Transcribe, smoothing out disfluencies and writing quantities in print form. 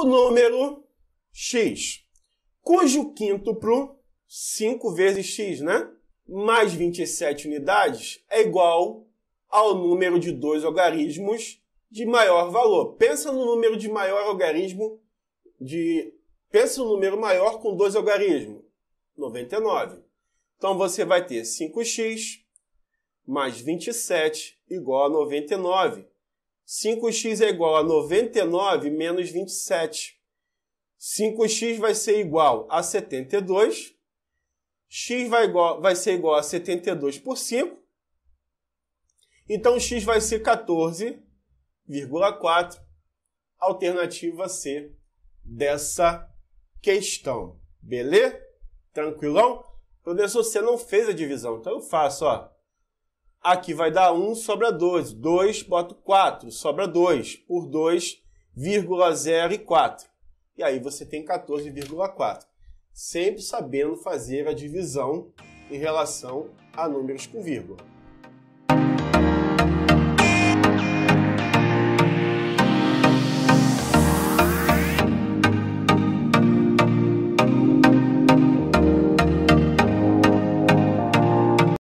O número x, cujo quíntuplo, 5 vezes x, né? Mais 27 unidades é igual ao número de dois algarismos de maior valor. Pensa no número de maior algarismo Pensa no número maior com dois algarismos. 99. Então você vai ter 5x mais 27 igual a 99. 5x é igual a 99 menos 27. 5x vai ser igual a 72. X vai ser igual a 72 por 5. Então x vai ser 14,4. Alternativa C dessa questão. Beleza? Tranquilão? Professor, você não fez a divisão. Então eu faço, ó. Aqui vai dar 1, sobra 2. 2, boto 4, sobra 2. Por 2,04. E aí você tem 14,4. Sempre sabendo fazer a divisão em relação a números com vírgula.